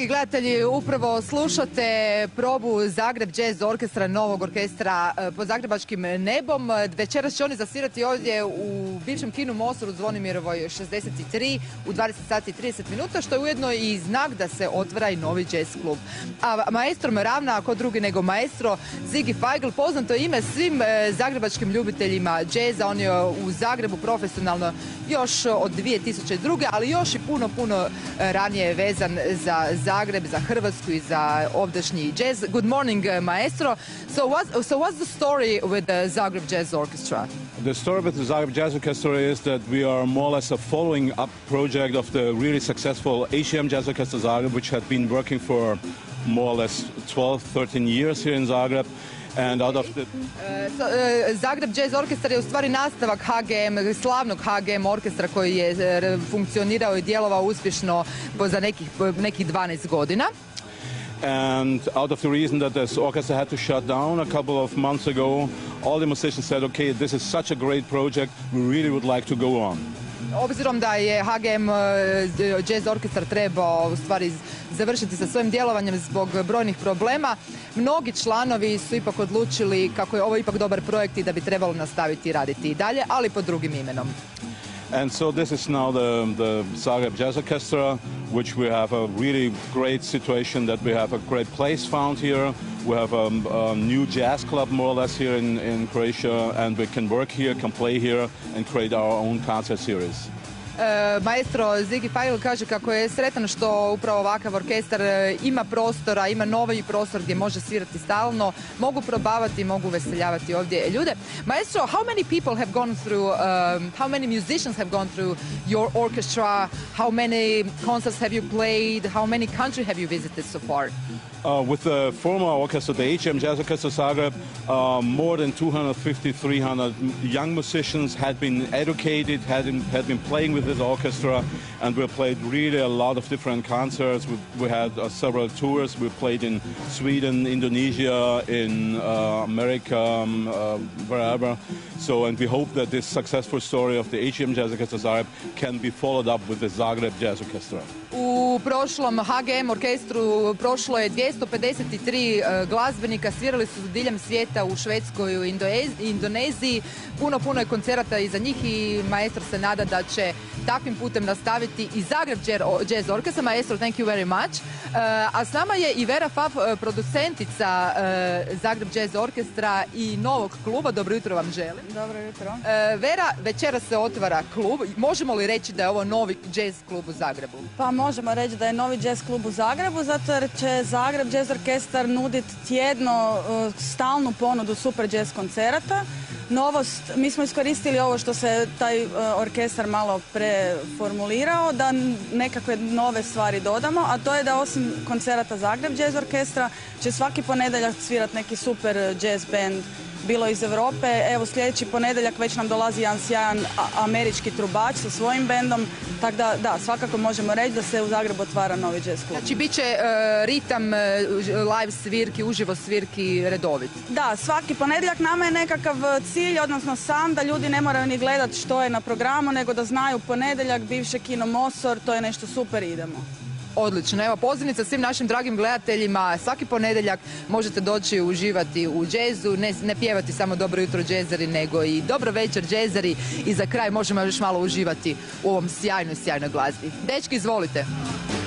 Dragi gledatelji, upravo slušate probu Zagreb Jazz Orkestra, novog orkestra pod zagrebačkim nebom. Večeras će oni zasvirati ovdje u bivšem kinu Mosor u Zvonimirovoj 63 u 20 sati i 30 minuta, što je ujedno i znak da se otvara i novi jazz klub. A maestro Meravna, ako drugi nego maestro Ziggy Feigl, poznato ime svim zagrebačkim ljubiteljima džeza. On je u Zagrebu profesionalno još od 2002. ali još i puno ranije vezan za Zagreb, za Hrvatsku i za ovdašnji jazz. Good morning, maestro. So what's the story with the Zagreb Jazz Orchestra? The story with the Zagreb Jazz Orchestra is that we are more or less a following up project of the really successful ACM Jazz Orchestra Zagreb, which had been working for more or less 12-13 years here in Zagreb. And out of the... Zagreb Jazz Orkestar je u stvari nastavak HGM, slavnog HGM orkestra koji je funkcionirao i djelovao uspješno za nekih 12 godina. And out of the reason that this orchestra had to shut down a couple of months ago, all the musicians said, okay, this is such a great project, we really would like to go on. Obzirom da je HGM Jazz Orkestar trebao u stvari završiti sa svojim djelovanjem zbog brojnih problema, mnogi članovi su ipak odlučili kako je ovo ipak dobar projekt i da bi trebalo nastaviti raditi i dalje, ali pod drugim imenom. And so this is now the Zagreb Jazz Orchestra, which we have a really great situation that we have a great place found here. We have a new jazz club more or less here in Croatia, and we can work here, can play here and create our own concert series. Maestro Ziggy Feigl kaže kako je sretan što upravo ovakav orkestar ima prostora, ima novi prostor gdje može svirati stalno, mogu probavati, mogu veseljavati ovdje ljude. Maestro, how many people have gone through, how many musicians have gone through your orchestra? How many concerts have you played? How many countries have you visited so far? With the former orchestra, the HM Jazz Orchestra Zagreb, more than 250, 300 young musicians had been educated, had been playing with this orchestra, and we played really a lot of different concerts. We had several tours. We played in Sweden, Indonesia, in America, wherever. So, and we hope that this successful story of the HM Jazz Orchestra Zagreb can be followed up with the Zagreb Jazz Orchestra. U prošlom HGM orkestru prošlo je 253 glazbenika, svirali su diljem svijeta u Švedskoj, u Indoneziji. Puno je koncerata iza njih i maestro se nada da će takvim putem nastaviti i Zagreb Jazz Orkestra. Maestro, thank you very much. A s nama je i Vera Pfaff, producentica Zagreb Jazz Orkestra i novog kluba. Dobro jutro vam želim. Dobro jutro. Vera, večeras se otvara klub. Možemo li reći da je ovo novi jazz klub u Zagrebu? Pa možemo reći da je novi jazz klub u Zagrebu, zato jer će Zagreb Jazz Orkestar nuditi tjedno stalnu ponudu super jazz koncerata. Novost, mi smo iskoristili ovo što se taj orkestar malo preformulirao, da nekakve nove stvari dodamo, a to je da osim koncerata Zagreb Jazz Orkestra će svaki ponedjeljak svirati neki super jazz band, bilo iz Europe. Evo, sljedeći ponedjeljak već nam dolazi jedan sjajan američki trubač sa svojim bendom, tako da, svakako možemo reći da se u Zagrebu otvara novi jazz klub. Znači, bit će ritam live svirki, uživo svirki redovit? Da, svaki ponedjeljak nama je nekakav cilj, odnosno san, da ljudi ne moraju ni gledati što je na programu, nego da znaju ponedjeljak, bivše kino Mosor, to je nešto super, idemo. Odlično, evo pozivnica svim našim dragim gledateljima, svaki ponedjeljak možete doći uživati u džezu, ne pjevati samo dobro jutro džezeri, nego i dobro večer džezeri i za kraj možemo još malo uživati u ovom sjajnoj glazbi. Dečki, izvolite.